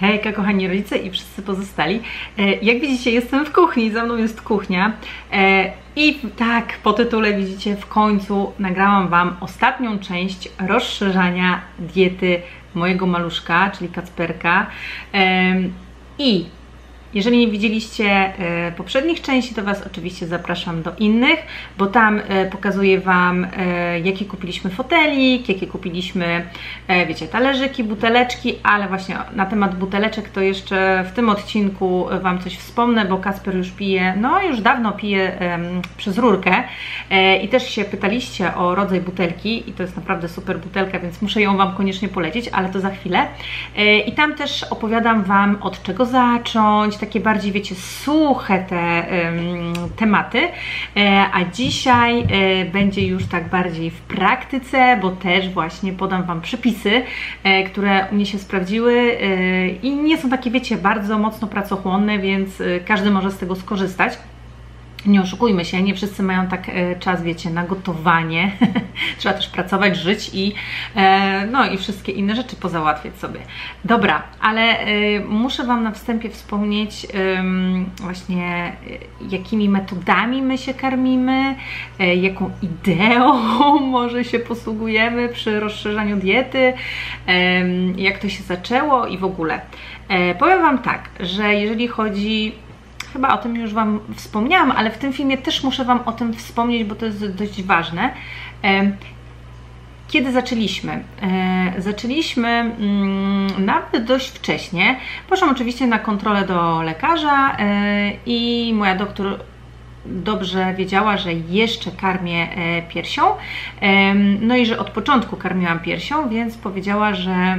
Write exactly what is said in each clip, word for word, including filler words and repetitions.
Hejka, kochani rodzice i wszyscy pozostali. Jak widzicie, jestem w kuchni, za mną jest kuchnia. I tak, po tytule widzicie, w końcu nagrałam Wam ostatnią część rozszerzania diety mojego maluszka, czyli Kacperka. I jeżeli nie widzieliście poprzednich części, to Was oczywiście zapraszam do innych, bo tam pokazuję Wam, jaki kupiliśmy fotelik, jakie kupiliśmy, wiecie, talerzyki, buteleczki, ale właśnie na temat buteleczek to jeszcze w tym odcinku Wam coś wspomnę, bo Kacper już pije, no już dawno pije um, przez rurkę i też się pytaliście o rodzaj butelki i to jest naprawdę super butelka, więc muszę ją Wam koniecznie polecić, ale to za chwilę. I tam też opowiadam Wam, od czego zacząć, takie bardziej, wiecie, suche te um, tematy, e, a dzisiaj e, będzie już tak bardziej w praktyce, bo też właśnie podam Wam przepisy, e, które u mnie się sprawdziły e, i nie są takie, wiecie, bardzo mocno pracochłonne, więc e, każdy może z tego skorzystać. Nie oszukujmy się, nie wszyscy mają tak e, czas, wiecie, na gotowanie. Trzeba też pracować, żyć i e, no i wszystkie inne rzeczy pozałatwiać sobie. Dobra, ale e, muszę Wam na wstępie wspomnieć e, właśnie e, jakimi metodami my się karmimy, e, jaką ideą może się posługujemy przy rozszerzaniu diety, e, jak to się zaczęło i w ogóle. E, powiem Wam tak, że jeżeli chodzi... Chyba o tym już Wam wspomniałam, ale w tym filmie też muszę Wam o tym wspomnieć, bo to jest dość ważne. Kiedy zaczęliśmy? Zaczęliśmy nawet dość wcześnie. Poszłam oczywiście na kontrolę do lekarza i moja doktor dobrze wiedziała, że jeszcze karmię piersią. No i że od początku karmiłam piersią, więc powiedziała, że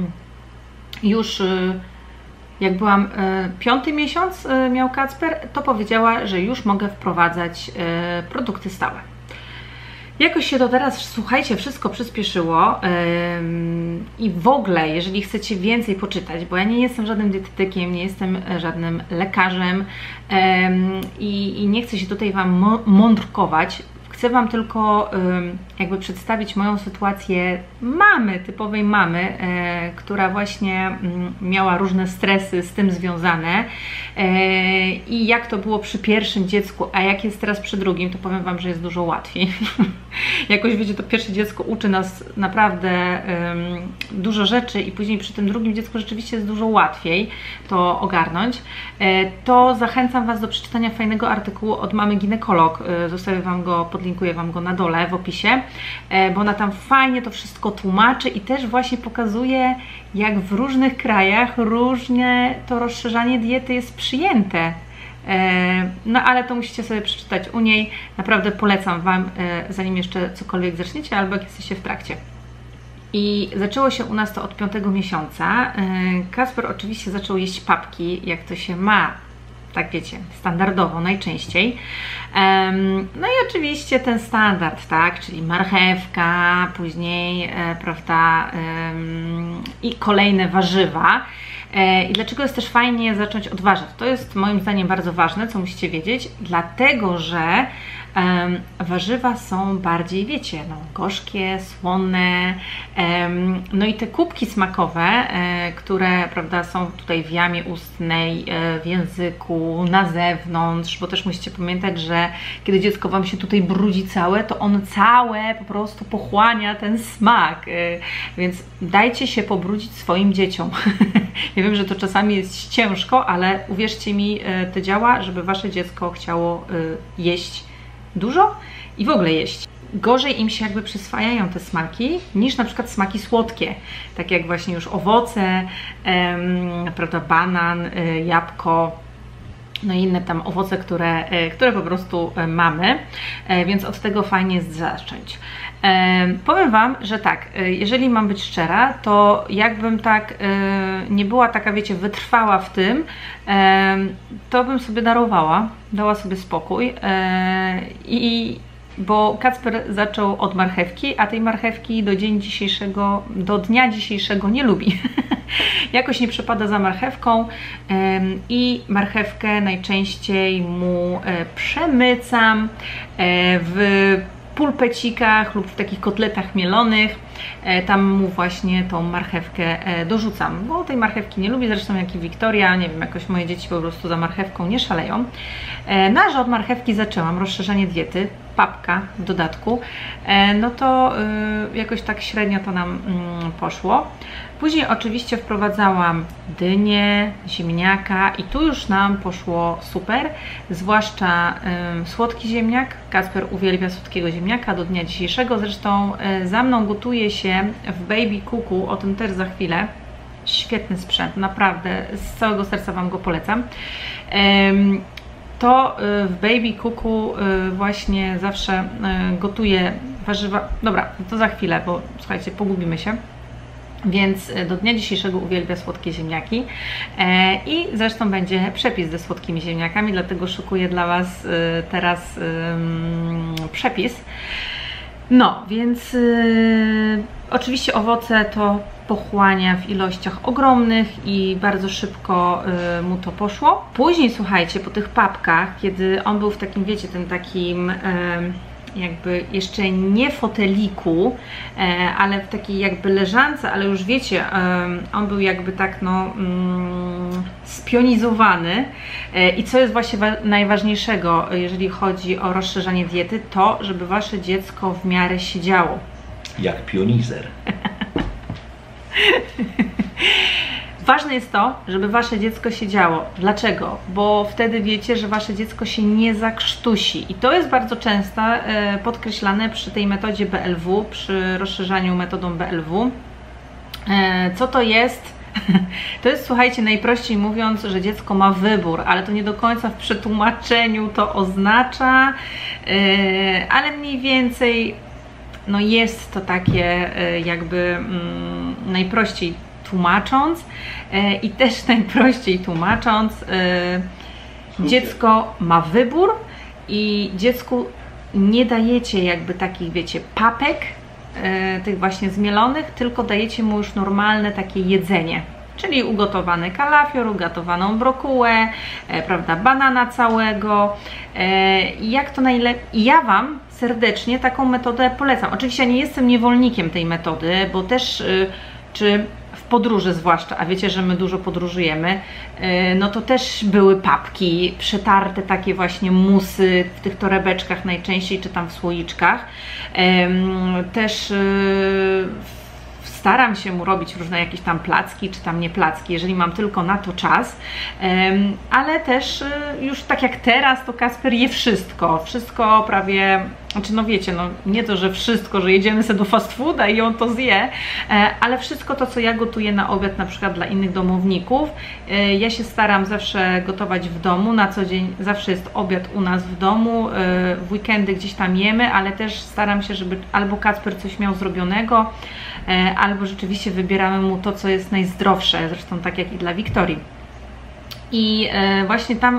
już... Jak byłam y, piąty miesiąc y, miał Kacper, to powiedziała, że już mogę wprowadzać y, produkty stałe. Jakoś się to teraz, słuchajcie, wszystko przyspieszyło yy, i w ogóle, jeżeli chcecie więcej poczytać, bo ja nie jestem żadnym dietetykiem, nie jestem żadnym lekarzem yy, i, i nie chcę się tutaj Wam mądrkować, chcę Wam tylko yy, jakby przedstawić moją sytuację mamy, typowej mamy, yy, która właśnie yy, miała różne stresy z tym związane yy, i jak to było przy pierwszym dziecku, a jak jest teraz przy drugim, to powiem Wam, że jest dużo łatwiej. Jakoś, wiecie, to pierwsze dziecko uczy nas naprawdę yy, dużo rzeczy i później przy tym drugim dziecku rzeczywiście jest dużo łatwiej to ogarnąć. Yy, to zachęcam Was do przeczytania fajnego artykułu od mamy ginekolog. Yy, zostawię Wam go, podlinkuję Wam go na dole w opisie, bo ona tam fajnie to wszystko tłumaczy i też właśnie pokazuje, jak w różnych krajach różnie to rozszerzanie diety jest przyjęte. No ale to musicie sobie przeczytać u niej. Naprawdę polecam Wam, zanim jeszcze cokolwiek zaczniecie albo jak jesteście w trakcie. I zaczęło się u nas to od piątego miesiąca. Kacper oczywiście zaczął jeść papki, jak to się ma, tak wiecie, standardowo, najczęściej. Um, no i oczywiście ten standard, tak, czyli marchewka, później, e, prawda, um, i kolejne warzywa. E, I dlaczego jest też fajnie zacząć od warzyw? To jest moim zdaniem bardzo ważne, co musicie wiedzieć, dlatego że um, warzywa są bardziej, wiecie, no, gorzkie, słone, um, no i te kubki smakowe, e, które, prawda, są tutaj w jamie ustnej, e, w języku, na zewnątrz, bo też musicie pamiętać, że kiedy dziecko Wam się tutaj brudzi całe, to on całe po prostu pochłania ten smak, e, więc dajcie się pobrudzić swoim dzieciom. Ja wiem, że to czasami jest ciężko, ale uwierzcie mi, e, to działa, żeby Wasze dziecko chciało e, jeść dużo i w ogóle jeść. Gorzej im się jakby przyswajają te smaki niż na przykład smaki słodkie, tak jak właśnie już owoce, em, prawda, banan, y, jabłko, no i inne tam owoce, które, y, które po prostu y, mamy, y, więc od tego fajnie jest zacząć. Um, powiem Wam, że tak, jeżeli mam być szczera, to jakbym tak y, nie była taka, wiecie, wytrwała w tym, y, to bym sobie darowała, dała sobie spokój y, i bo Kacper zaczął od marchewki, a tej marchewki do dzień dzisiejszego, do dnia dzisiejszego nie lubi. Jakoś nie przepada za marchewką y, i marchewkę najczęściej mu y, przemycam y, w pulpecikach lub w takich kotletach mielonych. tam mu właśnie tą marchewkę dorzucam, bo tej marchewki nie lubię, zresztą jak i Wiktoria, nie wiem, jakoś moje dzieci po prostu za marchewką nie szaleją. No, a że od marchewki zaczęłam, rozszerzenie diety, papka w dodatku, no to jakoś tak średnio to nam poszło. Później oczywiście wprowadzałam dynię, ziemniaka i tu już nam poszło super, zwłaszcza y, słodki ziemniak. Kacper uwielbia słodkiego ziemniaka do dnia dzisiejszego, zresztą y, za mną gotuje się w Baby Cooku, o tym też za chwilę. Świetny sprzęt, naprawdę z całego serca Wam go polecam. Y, to y, w Baby Cooku y, właśnie zawsze y, gotuję warzywa. Dobra, to za chwilę, bo słuchajcie, pogubimy się. Więc do dnia dzisiejszego uwielbia słodkie ziemniaki e, i zresztą będzie przepis ze słodkimi ziemniakami, dlatego szykuję dla Was e, teraz e, przepis. No, więc e, oczywiście owoce to pochłania w ilościach ogromnych i bardzo szybko e, mu to poszło. Później, słuchajcie, po tych papkach, kiedy on był w takim, wiecie, tym takim... E, jakby jeszcze nie foteliku, ale w takiej jakby leżance, ale już wiecie, on był jakby tak no spionizowany i co jest właśnie najważniejszego, jeżeli chodzi o rozszerzanie diety, to żeby Wasze dziecko w miarę siedziało. Jak pionizer. Ważne jest to, żeby Wasze dziecko siedziało. Dlaczego? Bo wtedy wiecie, że Wasze dziecko się nie zakrztusi. I to jest bardzo często e, podkreślane przy tej metodzie B L W, przy rozszerzaniu metodą B L W. E, co to jest? To jest, słuchajcie, najprościej mówiąc, że dziecko ma wybór, ale to nie do końca w przetłumaczeniu to oznacza, e, ale mniej więcej no jest to takie e, jakby mm, najprościej tłumacząc e, i też najprościej tłumacząc, e, dziecko ma wybór i dziecku nie dajecie jakby takich, wiecie, papek, e, tych właśnie zmielonych, tylko dajecie mu już normalne takie jedzenie, czyli ugotowany kalafior, ugotowaną brokułę, e, prawda, banana całego. E, jak to najlepiej? Ja Wam serdecznie taką metodę polecam. Oczywiście ja nie jestem niewolnikiem tej metody, bo też e, czy w podróży zwłaszcza, a wiecie, że my dużo podróżujemy, no to też były papki, przetarte takie właśnie musy w tych torebeczkach najczęściej, czy tam w słoiczkach. Też staram się mu robić różne jakieś tam placki, czy tam nie placki, jeżeli mam tylko na to czas, ale też już tak jak teraz, to Kacper je wszystko, wszystko prawie, znaczy no wiecie, no nie to, że wszystko, że jedziemy sobie do fast fooda i on to zje, ale wszystko to, co ja gotuję na obiad, na przykład dla innych domowników, ja się staram zawsze gotować w domu, na co dzień zawsze jest obiad u nas w domu, w weekendy gdzieś tam jemy, ale też staram się, żeby albo Kacper coś miał zrobionego, albo rzeczywiście wybieramy mu to, co jest najzdrowsze, zresztą tak jak i dla Wiktorii. I właśnie tam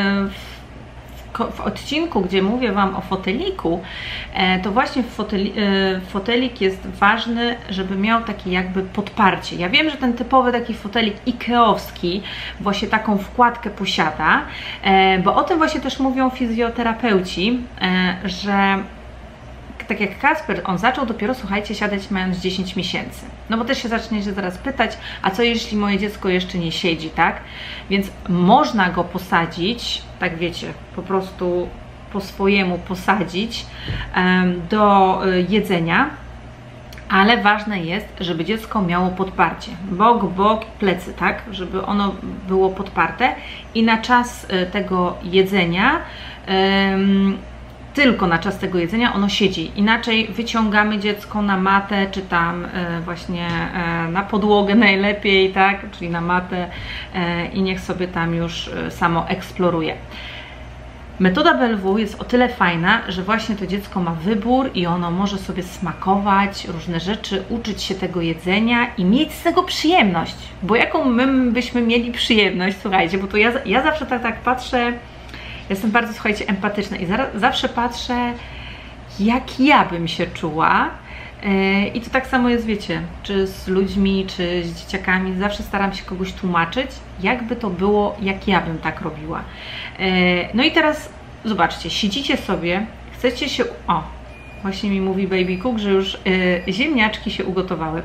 w odcinku, gdzie mówię Wam o foteliku, to właśnie foteli, fotelik jest ważny, żeby miał takie jakby podparcie. Ja wiem, że ten typowy taki fotelik ikeowski właśnie taką wkładkę posiada, bo o tym właśnie też mówią fizjoterapeuci, że tak jak Kacper, on zaczął dopiero, słuchajcie, siadać mając dziesięć miesięcy. No bo też się zaczniecie zaraz pytać, a co jeśli moje dziecko jeszcze nie siedzi, tak? Więc można go posadzić, tak wiecie, po prostu po swojemu posadzić um, do y, jedzenia, ale ważne jest, żeby dziecko miało podparcie. Bok, bok, plecy, tak? Żeby ono było podparte i na czas y, tego jedzenia y, tylko na czas tego jedzenia ono siedzi. Inaczej wyciągamy dziecko na matę, czy tam e, właśnie e, na podłogę najlepiej, tak? Czyli na matę e, i niech sobie tam już e, samo eksploruje. Metoda B L W jest o tyle fajna, że właśnie to dziecko ma wybór i ono może sobie smakować różne rzeczy, uczyć się tego jedzenia i mieć z tego przyjemność. Bo jaką my byśmy mieli przyjemność, słuchajcie, bo to ja, ja zawsze tak, tak patrzę. Jestem bardzo, słuchajcie, empatyczna i za, zawsze patrzę, jak ja bym się czuła. Yy, I to tak samo jest, wiecie, czy z ludźmi, czy z dzieciakami. Zawsze staram się kogoś tłumaczyć, jakby to było, jak ja bym tak robiła. Yy, no i teraz zobaczcie, siedzicie sobie, chcecie się... O, właśnie mi mówi Baby Cook, że już y, ziemniaczki się ugotowały.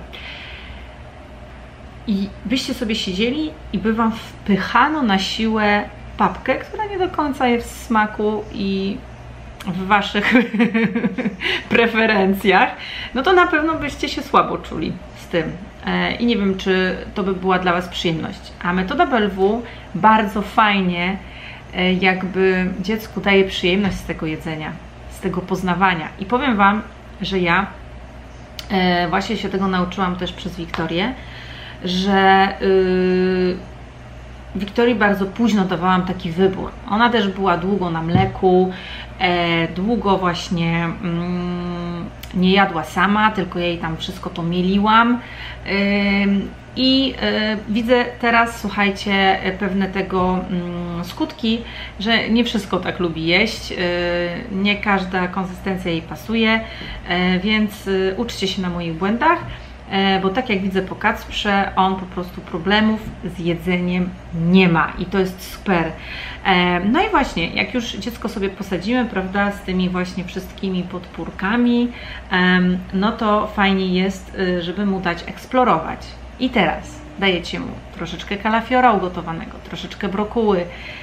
I byście sobie siedzieli i by wam wpychano na siłę papkę, która nie do końca jest w smaku i w waszych preferencjach, no to na pewno byście się słabo czuli z tym. I nie wiem, czy to by była dla was przyjemność. A metoda B L W bardzo fajnie jakby dziecku daje przyjemność z tego jedzenia, z tego poznawania. I powiem wam, że ja właśnie się tego nauczyłam też przez Wiktorię, że yy, Wiktorii bardzo późno dawałam taki wybór. Ona też była długo na mleku, e, długo właśnie mm, nie jadła sama, tylko jej tam wszystko to mieliłam. Yy, I yy, widzę teraz, słuchajcie, pewne tego yy, skutki, że nie wszystko tak lubi jeść, yy, nie każda konsystencja jej pasuje, yy, więc yy, uczcie się na moich błędach. Bo tak jak widzę po Kacprze, on po prostu problemów z jedzeniem nie ma i to jest super. No i właśnie, jak już dziecko sobie posadzimy, prawda, z tymi właśnie wszystkimi podpórkami, no to fajnie jest, żeby mu dać eksplorować. I teraz dajecie mu troszeczkę kalafiora ugotowanego, troszeczkę brokuły.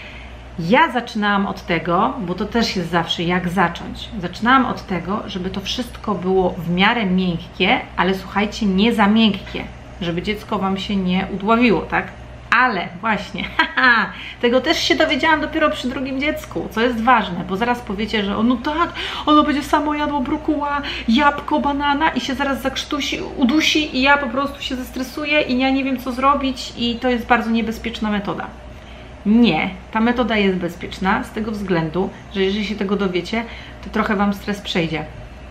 Ja zaczynałam od tego, bo to też jest zawsze jak zacząć. Zaczynałam od tego, żeby to wszystko było w miarę miękkie, ale słuchajcie, nie za miękkie, żeby dziecko wam się nie udławiło, tak? Ale właśnie, haha, tego też się dowiedziałam dopiero przy drugim dziecku, co jest ważne, bo zaraz powiecie, że no tak, ono będzie samo jadło brokuła, jabłko, banana i się zaraz zakrztusi, udusi i ja po prostu się zestresuję i ja nie wiem, co zrobić i to jest bardzo niebezpieczna metoda. Nie, ta metoda jest bezpieczna z tego względu, że jeżeli się tego dowiecie, to trochę wam stres przejdzie.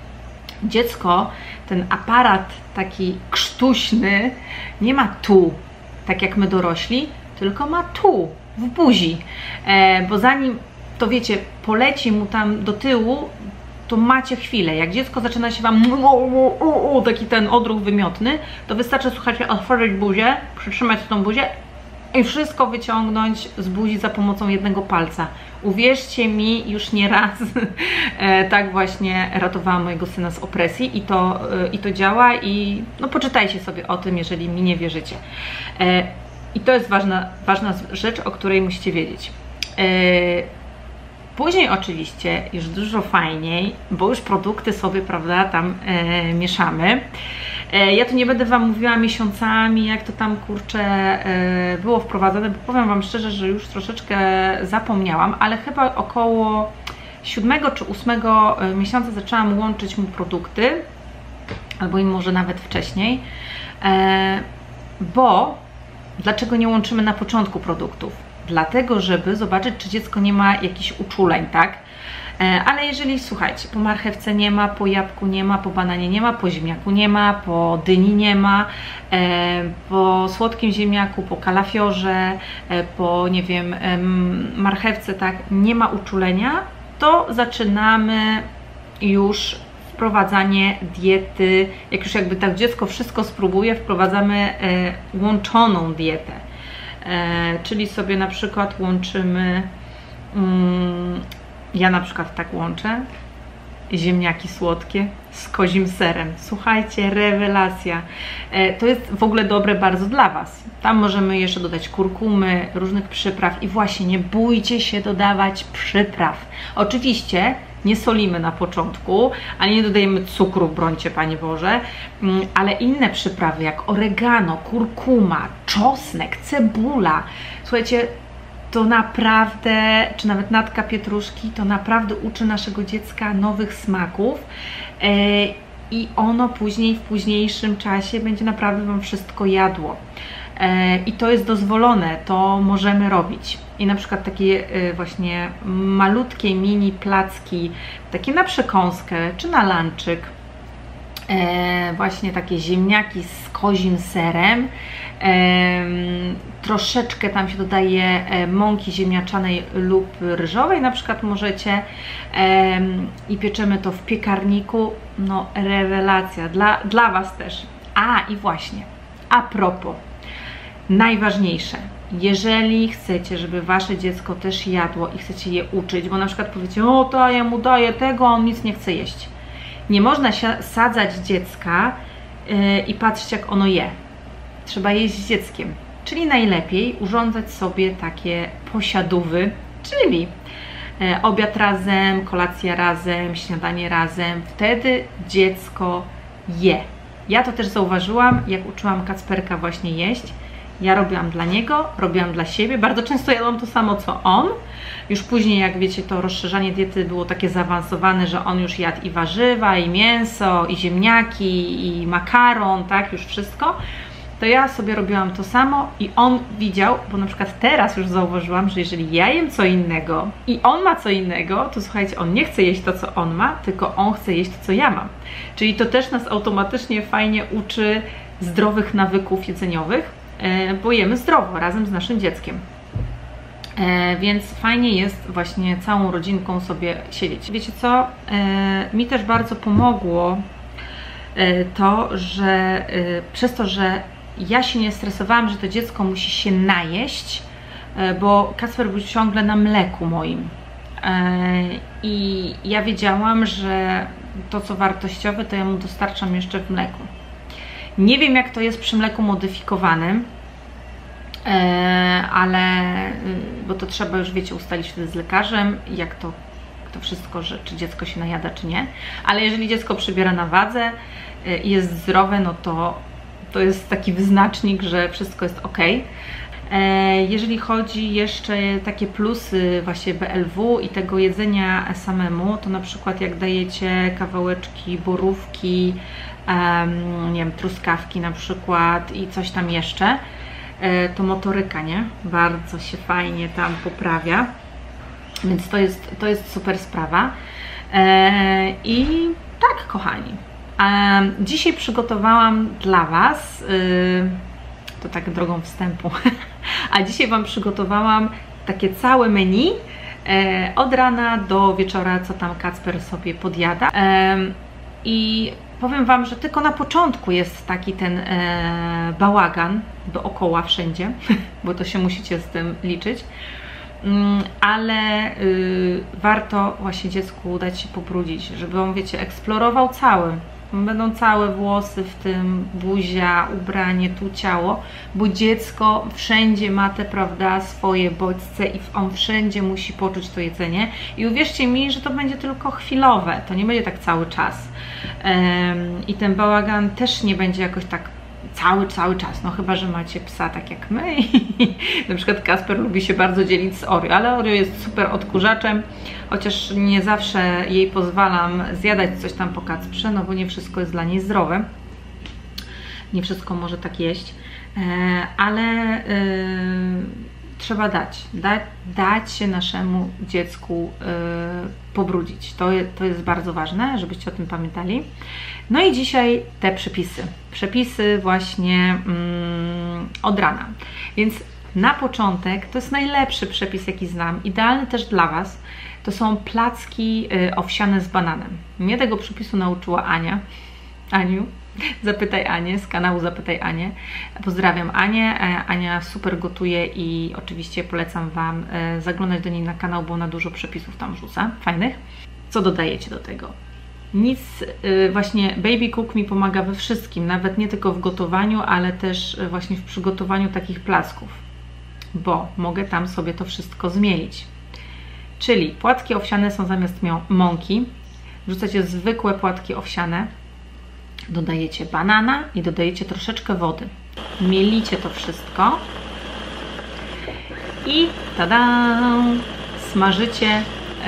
Dziecko, ten aparat taki krztuśny nie ma tu, tak jak my dorośli, tylko ma tu, w buzi, e, bo zanim to wiecie, poleci mu tam do tyłu, to macie chwilę. Jak dziecko zaczyna się wam taki ten odruch wymiotny, to wystarczy, słuchajcie, otworzyć buzię, przytrzymać tą buzię i wszystko wyciągnąć z buzi za pomocą jednego palca. Uwierzcie mi, już nie raz e, tak właśnie ratowałam mojego syna z opresji i to, e, i to działa i no poczytajcie sobie o tym, jeżeli mi nie wierzycie. E, I to jest ważna, ważna rzecz, o której musicie wiedzieć. E, Później oczywiście już dużo fajniej, bo już produkty sobie, prawda, tam e, mieszamy. E, ja tu nie będę wam mówiła miesiącami, jak to tam, kurczę, e, było wprowadzane, bo powiem wam szczerze, że już troszeczkę zapomniałam, ale chyba około siódmego czy ósmego miesiąca zaczęłam łączyć mu produkty, albo i może nawet wcześniej, e, bo dlaczego nie łączymy na początku produktów? Dlatego, żeby zobaczyć, czy dziecko nie ma jakichś uczuleń, tak? E, ale jeżeli, słuchajcie, po marchewce nie ma, po jabłku nie ma, po bananie nie ma, po ziemniaku nie ma, po dyni nie ma, e, po słodkim ziemniaku, po kalafiorze, e, po, nie wiem, e, marchewce, tak, nie ma uczulenia, to zaczynamy już wprowadzanie diety, jak już jakby tak dziecko wszystko spróbuje, wprowadzamy e, łączoną dietę. E, czyli sobie na przykład łączymy, mm, ja na przykład tak łączę, ziemniaki słodkie z kozim serem. Słuchajcie, rewelacja. E, to jest w ogóle dobre bardzo dla was. Tam możemy jeszcze dodać kurkumy, różnych przypraw i właśnie nie bójcie się dodawać przypraw. Oczywiście nie solimy na początku, ani nie dodajemy cukru, brońcie Panie Boże, ale inne przyprawy jak oregano, kurkuma, czosnek, cebula, słuchajcie, to naprawdę, czy nawet natka pietruszki, to naprawdę uczy naszego dziecka nowych smaków i ono później, w późniejszym czasie będzie naprawdę wam wszystko jadło. I to jest dozwolone, to możemy robić. I na przykład takie właśnie malutkie mini placki, takie na przekąskę czy na lanczyk, właśnie takie ziemniaki z kozim serem, troszeczkę tam się dodaje mąki ziemniaczanej lub ryżowej, na przykład możecie, i pieczemy to w piekarniku. No rewelacja, dla, dla was też. A i właśnie, a propos, najważniejsze, jeżeli chcecie, żeby wasze dziecko też jadło i chcecie je uczyć, bo na przykład powiecie, o to ja mu daję tego, a on nic nie chce jeść. Nie można sadzać dziecka yy, i patrzeć, jak ono je. Trzeba jeść z dzieckiem. Czyli najlepiej urządzać sobie takie posiadówy, czyli yy, obiad razem, kolacja razem, śniadanie razem. Wtedy dziecko je. Ja to też zauważyłam, jak uczyłam Kacperka właśnie jeść. Ja robiłam dla niego, robiłam dla siebie. Bardzo często jadłam to samo, co on. Już później, jak wiecie, to rozszerzanie diety było takie zaawansowane, że on już jadł i warzywa, i mięso, i ziemniaki, i makaron, tak, już wszystko. To ja sobie robiłam to samo i on widział, bo na przykład teraz już zauważyłam, że jeżeli ja jem co innego i on ma co innego, to słuchajcie, on nie chce jeść to, co on ma, tylko on chce jeść to, co ja mam. Czyli to też nas automatycznie fajnie uczy zdrowych nawyków jedzeniowych, bo jemy zdrowo razem z naszym dzieckiem. E, więc fajnie jest właśnie całą rodzinką sobie siedzieć. Wiecie co? E, mi też bardzo pomogło e, to, że e, przez to, że ja się nie stresowałam, że to dziecko musi się najeść, e, bo Kacper był ciągle na mleku moim. E, I ja wiedziałam, że to, co wartościowe, to ja mu dostarczam jeszcze w mleku. Nie wiem, jak to jest przy mleku modyfikowanym, ale, bo to trzeba już, wiecie, ustalić wtedy z lekarzem, jak to, to wszystko, że czy dziecko się najada, czy nie. Ale jeżeli dziecko przybiera na wadze i jest zdrowe, no to to jest taki wyznacznik, że wszystko jest ok. Jeżeli chodzi jeszcze takie plusy właśnie B L W i tego jedzenia samemu, to na przykład jak dajecie kawałeczki borówki, um, nie wiem, truskawki na przykład i coś tam jeszcze, to motoryka, nie? Bardzo się fajnie tam poprawia, więc to jest, to jest super sprawa. I tak, kochani, dzisiaj przygotowałam dla Was, to tak drogą wstępu, a dzisiaj Wam przygotowałam takie całe menu od rana do wieczora, co tam Kacper sobie podjada. I powiem Wam, że tylko na początku jest taki ten e, bałagan dookoła wszędzie, bo to się musicie z tym liczyć, mm, ale y, warto właśnie dziecku dać się pobrudzić, żeby on, wiecie, eksplorował cały. Będą całe włosy w tym, buzia, ubranie, tu ciało, bo dziecko wszędzie ma te, prawda, swoje bodźce i on wszędzie musi poczuć to jedzenie. I uwierzcie mi, że to będzie tylko chwilowe, to nie będzie tak cały czas. Um, I ten bałagan też nie będzie jakoś tak cały, cały czas, no chyba że macie psa tak jak my. Na przykład Kacper lubi się bardzo dzielić z Oreo, ale Oreo jest super odkurzaczem, chociaż nie zawsze jej pozwalam zjadać coś tam po Kacprze, no bo nie wszystko jest dla niej zdrowe. Nie wszystko może tak jeść, ale yy, trzeba dać, dać, dać się naszemu dziecku yy, pobrudzić. To, je, to jest bardzo ważne, żebyście o tym pamiętali. No i dzisiaj te przepisy. Przepisy właśnie mm, od rana. Więc na początek to jest najlepszy przepis, jaki znam. Idealny też dla Was. To są placki y, owsiane z bananem. Mnie tego przepisu nauczyła Ania. Aniu, zapytaj Anię z kanału Zapytaj Anię. Pozdrawiam Anię. Ania super gotuje i oczywiście polecam Wam zaglądać do niej na kanał, bo ona dużo przepisów tam rzuca, fajnych. Co dodajecie do tego? Nic, właśnie Baby Cook mi pomaga we wszystkim, nawet nie tylko w gotowaniu, ale też właśnie w przygotowaniu takich placków, bo mogę tam sobie to wszystko zmielić. Czyli płatki owsiane są zamiast mąki, wrzucacie zwykłe płatki owsiane, dodajecie banana i dodajecie troszeczkę wody. Mielicie to wszystko i tada! Smażycie e,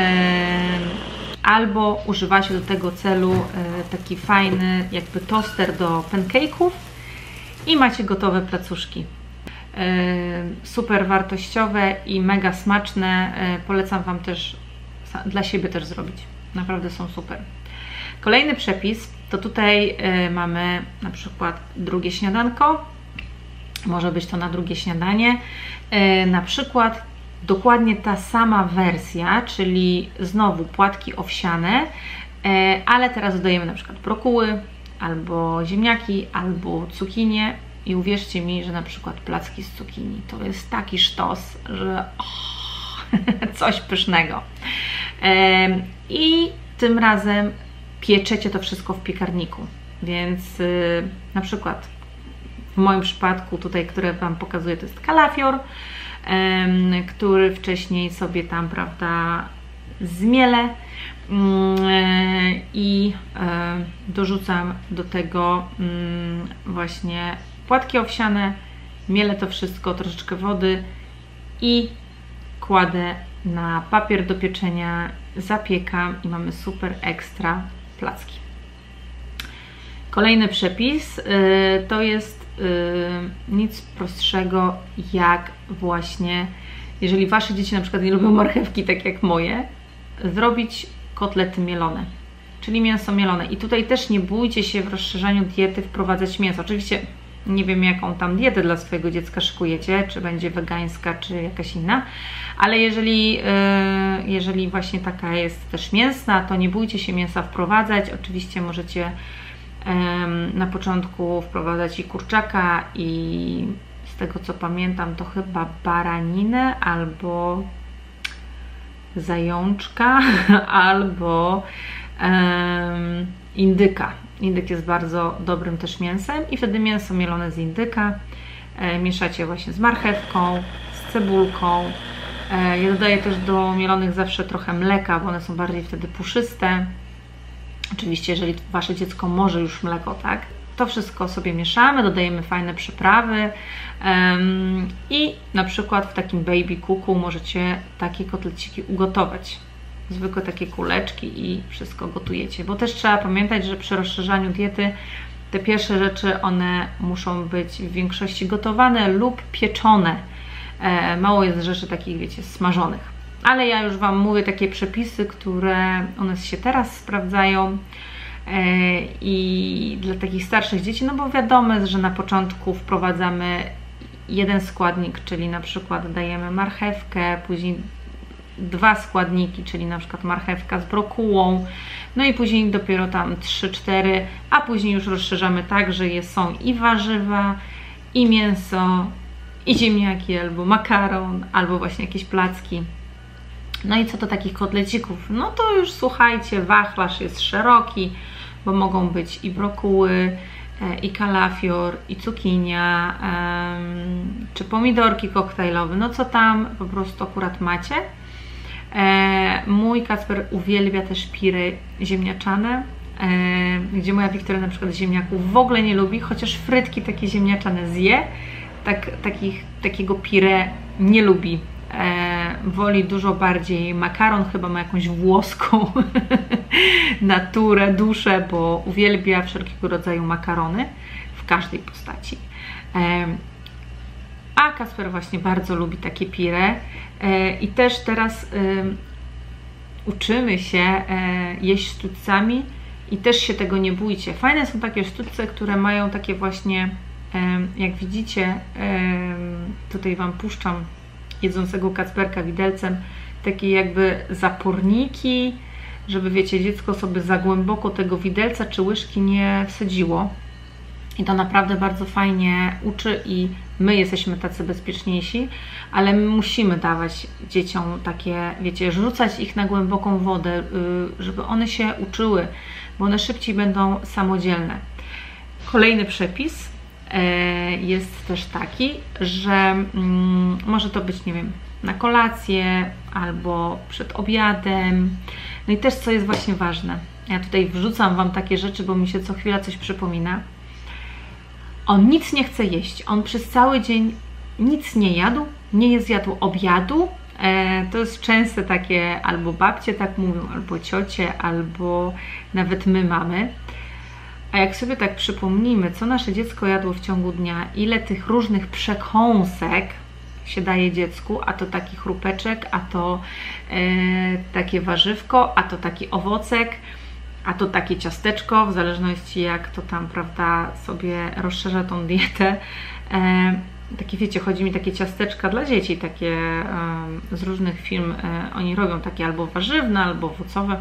albo używacie do tego celu e, taki fajny jakby toster do pancake'ów i macie gotowe placuszki. E, super wartościowe i mega smaczne. E, polecam Wam też dla siebie też zrobić. Naprawdę są super. Kolejny przepis to tutaj y, mamy na przykład drugie śniadanko, może być to na drugie śniadanie, y, na przykład dokładnie ta sama wersja, czyli znowu płatki owsiane, y, ale teraz dodajemy na przykład brokuły, albo ziemniaki, albo cukinię i uwierzcie mi, że na przykład placki z cukinii to jest taki sztos, że oh, coś pysznego. Y, I tym razem pieczecie to wszystko w piekarniku. Więc yy, na przykład w moim przypadku tutaj, które Wam pokazuję, to jest kalafior, yy, który wcześniej sobie tam, prawda, zmielę yy, i yy, dorzucam do tego yy, właśnie płatki owsiane, mielę to wszystko, troszeczkę wody i kładę na papier do pieczenia, zapiekam i mamy super ekstra placki. Kolejny przepis yy, to jest yy, nic prostszego jak właśnie, jeżeli Wasze dzieci na przykład nie lubią marchewki tak jak moje, zrobić kotlety mielone, czyli mięso mielone. I tutaj też nie bójcie się w rozszerzaniu diety wprowadzać mięso. Oczywiście nie wiem, jaką tam dietę dla swojego dziecka szykujecie, czy będzie wegańska, czy jakaś inna, ale jeżeli, yy, jeżeli właśnie taka jest też mięsna, to nie bójcie się mięsa wprowadzać. Oczywiście możecie yy, na początku wprowadzać i kurczaka, i z tego co pamiętam, to chyba baraninę, albo zajączka, albo yy, indyka. Indyk jest bardzo dobrym też mięsem i wtedy mięso mielone z indyka e, mieszacie właśnie z marchewką, z cebulką. E, ja dodaję też do mielonych zawsze trochę mleka, bo one są bardziej wtedy puszyste. Oczywiście, jeżeli Wasze dziecko może już mleko, tak? To wszystko sobie mieszamy, dodajemy fajne przyprawy um, i na przykład w takim baby cooku możecie takie kotleciki ugotować. Zwykłe takie kuleczki i wszystko gotujecie, bo też trzeba pamiętać, że przy rozszerzaniu diety te pierwsze rzeczy, one muszą być w większości gotowane lub pieczone. E, mało jest rzeczy takich, wiecie, smażonych. Ale ja już Wam mówię takie przepisy, które one się teraz sprawdzają e, i dla takich starszych dzieci, no bo wiadomo, że na początku wprowadzamy jeden składnik, czyli na przykład dajemy marchewkę, później dwa składniki, czyli na przykład marchewka z brokułą, no i później dopiero tam trzy cztery, a później już rozszerzamy tak, że jest, są i warzywa, i mięso, i ziemniaki, albo makaron, albo właśnie jakieś placki. No i co do takich kotlecików, no to już słuchajcie, wachlarz jest szeroki, bo mogą być i brokuły, i kalafior, i cukinia, czy pomidorki koktajlowe, no co tam po prostu akurat macie. E, mój Kacper uwielbia też piry ziemniaczane, e, gdzie moja Wiktoria na przykład ziemniaków w ogóle nie lubi, chociaż frytki takie ziemniaczane zje, tak, takich, takiego pire nie lubi. E, woli dużo bardziej makaron, chyba ma jakąś włoską naturę, duszę, bo uwielbia wszelkiego rodzaju makarony w każdej postaci. E, A Kacper właśnie bardzo lubi takie pire i też teraz uczymy się jeść sztućcami i też się tego nie bójcie. Fajne są takie sztućce, które mają takie właśnie, jak widzicie, tutaj Wam puszczam jedzącego Kacperka widelcem, takie jakby zaporniki, żeby, wiecie, dziecko sobie za głęboko tego widelca czy łyżki nie wsadziło. I to naprawdę bardzo fajnie uczy i my jesteśmy tacy bezpieczniejsi, ale my musimy dawać dzieciom takie, wiecie, rzucać ich na głęboką wodę, żeby one się uczyły, bo one szybciej będą samodzielne. Kolejny przepis jest też taki, że może to być, nie wiem, na kolację albo przed obiadem. No i też co jest właśnie ważne, ja tutaj wrzucam Wam takie rzeczy, bo mi się co chwila coś przypomina. On nic nie chce jeść, on przez cały dzień nic nie jadł, nie jest jadł obiadu. E, to jest częste takie, albo babcie tak mówią, albo ciocie, albo nawet my mamy. A jak sobie tak przypomnimy, co nasze dziecko jadło w ciągu dnia, ile tych różnych przekąsek się daje dziecku, a to taki chrupeczek, a to e, takie warzywko, a to taki owocek, a to takie ciasteczko, w zależności jak to tam, prawda, sobie rozszerza tą dietę. E, takie, wiecie, chodzi mi takie ciasteczka dla dzieci, takie e, z różnych firm, e, oni robią takie albo warzywne, albo owocowe.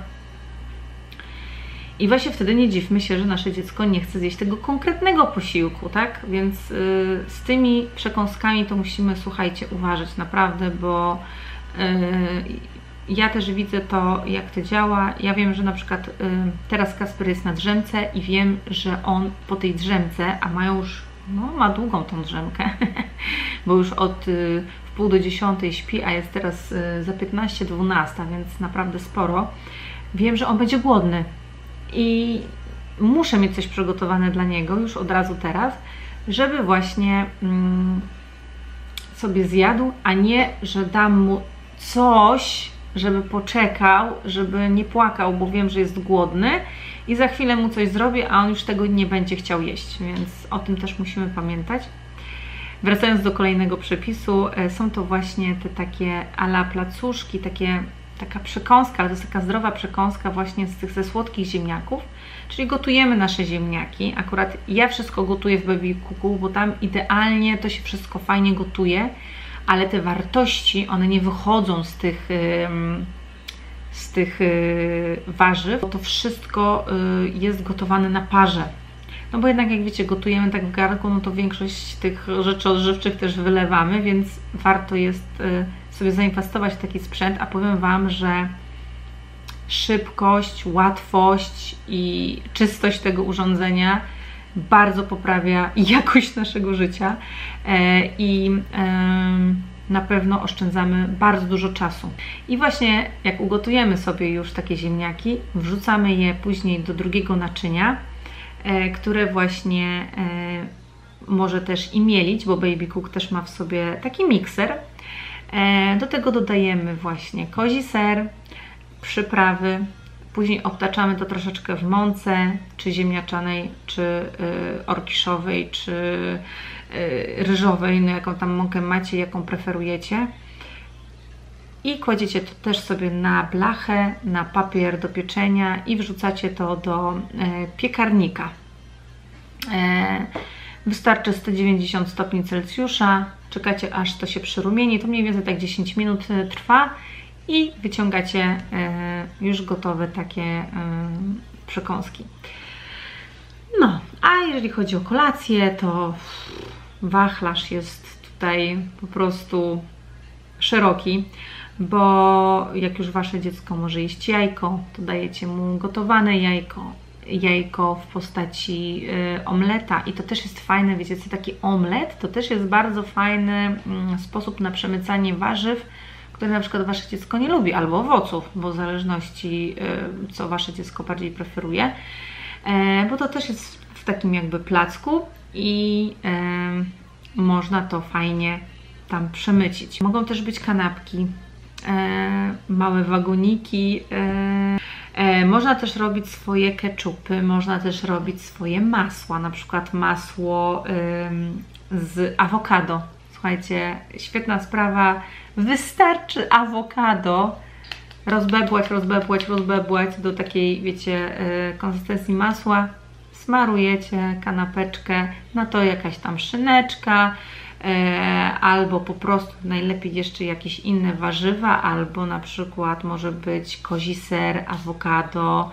I właśnie wtedy nie dziwmy się, że nasze dziecko nie chce zjeść tego konkretnego posiłku, tak? Więc y, z tymi przekąskami to musimy, słuchajcie, uważać naprawdę, bo y, ja też widzę to, jak to działa. Ja wiem, że na przykład y, teraz Kasper jest na drzemce i wiem, że on po tej drzemce, a ma już, no ma długą tą drzemkę, bo już od y, w pół do dziesiątej śpi, a jest teraz y, za piętnaście dwanaście, więc naprawdę sporo. Wiem, że on będzie głodny i muszę mieć coś przygotowane dla niego już od razu teraz, żeby właśnie mm, sobie zjadł, a nie, że dam mu coś, żeby poczekał, żeby nie płakał, bo wiem, że jest głodny i za chwilę mu coś zrobię, a on już tego nie będzie chciał jeść, więc o tym też musimy pamiętać. Wracając do kolejnego przepisu, są to właśnie te takie a la placuszki, takie, taka przekąska, ale to jest taka zdrowa przekąska właśnie z tych ze słodkich ziemniaków, czyli gotujemy nasze ziemniaki. Akurat ja wszystko gotuję w Baby Cooku, bo tam idealnie to się wszystko fajnie gotuje, ale te wartości, one nie wychodzą z tych, z tych warzyw, bo to wszystko jest gotowane na parze. No bo jednak jak wiecie, gotujemy tak w garnku, no to większość tych rzeczy odżywczych też wylewamy, więc warto jest sobie zainwestować w taki sprzęt, a powiem Wam, że szybkość, łatwość i czystość tego urządzenia bardzo poprawia jakość naszego życia i na pewno oszczędzamy bardzo dużo czasu. I właśnie jak ugotujemy sobie już takie ziemniaki, wrzucamy je później do drugiego naczynia, które właśnie może też i mielić, bo Baby Cook też ma w sobie taki mikser. Do tego dodajemy właśnie kozi ser, przyprawy, później obtaczamy to troszeczkę w mące, czy ziemniaczanej, czy y, orkiszowej, czy y, ryżowej, no jaką tam mąkę macie, jaką preferujecie. I kładziecie to też sobie na blachę, na papier do pieczenia i wrzucacie to do y, piekarnika. Y, wystarczy sto dziewięćdziesiąt stopni Celsjusza, czekacie aż to się przyrumieni, to mniej więcej tak dziesięć minut trwa. I wyciągacie już gotowe takie przekąski. No, a jeżeli chodzi o kolację, to wachlarz jest tutaj po prostu szeroki, bo jak już Wasze dziecko może jeść jajko, to dajecie mu gotowane jajko, jajko w postaci omleta i to też jest fajne, wiecie co, taki omlet to też jest bardzo fajny sposób na przemycanie warzyw, które na przykład Wasze dziecko nie lubi, albo owoców, bo w zależności co Wasze dziecko bardziej preferuje, bo to też jest w takim jakby placku i można to fajnie tam przemycić. Mogą też być kanapki, małe wagoniki, można też robić swoje keczupy, można też robić swoje masła, na przykład masło z awokado. Słuchajcie, świetna sprawa, wystarczy awokado rozbebłać, rozbebłać, rozbebłać do takiej, wiecie, konsystencji masła, smarujecie kanapeczkę, na to jakaś tam szyneczka, albo po prostu najlepiej jeszcze jakieś inne warzywa, albo na przykład może być kozi ser, awokado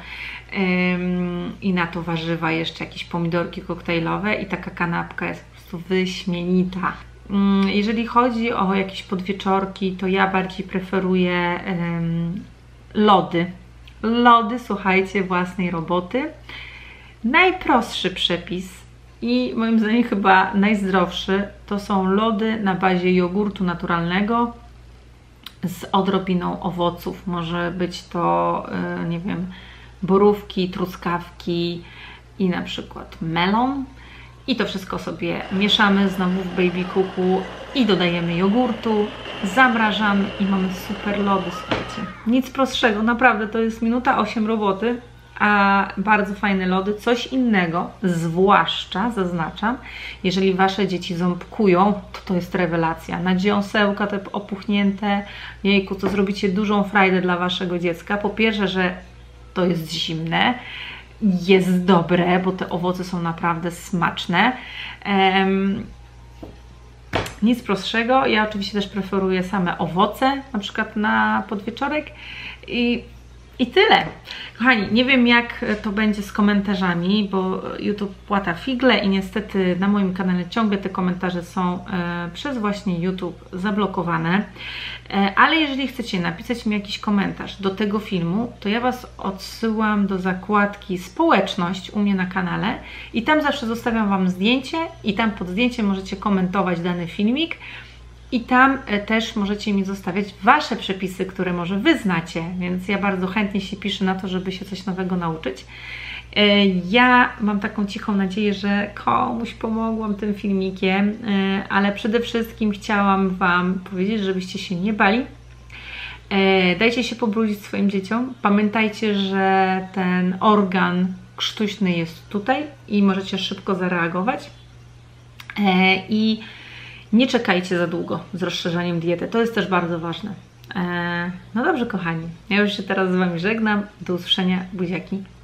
i na to warzywa jeszcze jakieś pomidorki koktajlowe i taka kanapka jest po prostu wyśmienita. Jeżeli chodzi o jakieś podwieczorki, to ja bardziej preferuję um, lody. Lody, słuchajcie, własnej roboty. Najprostszy przepis i moim zdaniem chyba najzdrowszy to są lody na bazie jogurtu naturalnego z odrobiną owoców. Może być to, nie wiem, borówki, truskawki i na przykład melon. I to wszystko sobie mieszamy znowu w Baby Cooku i dodajemy jogurtu, zamrażamy i mamy super lody, słuchajcie. Nic prostszego, naprawdę to jest minuta osiem roboty, a bardzo fajne lody, coś innego, zwłaszcza, zaznaczam, jeżeli Wasze dzieci ząbkują, to to jest rewelacja. Na dziąsełka te opuchnięte, jejku, to zrobicie dużą frajdę dla Waszego dziecka. Po pierwsze, że to jest zimne, jest dobre, bo te owoce są naprawdę smaczne. Um, nic prostszego. Ja oczywiście też preferuję same owoce, na przykład na podwieczorek i I tyle. Kochani, nie wiem jak to będzie z komentarzami, bo YouTube płata figle i niestety na moim kanale ciągle te komentarze są e, przez właśnie YouTube zablokowane. E, ale jeżeli chcecie napisać mi jakiś komentarz do tego filmu, to ja Was odsyłam do zakładki społeczność u mnie na kanale i tam zawsze zostawiam Wam zdjęcie i tam pod zdjęciem możecie komentować dany filmik. I tam też możecie mi zostawiać Wasze przepisy, które może Wy znacie, więc ja bardzo chętnie się piszę na to, żeby się coś nowego nauczyć. Ja mam taką cichą nadzieję, że komuś pomogłam tym filmikiem, ale przede wszystkim chciałam Wam powiedzieć, żebyście się nie bali. Dajcie się pobrudzić swoim dzieciom. Pamiętajcie, że ten organ krztuśny jest tutaj i możecie szybko zareagować. I nie czekajcie za długo z rozszerzaniem diety, to jest też bardzo ważne. Eee, no dobrze kochani, ja już się teraz z Wami żegnam, do usłyszenia, buziaki.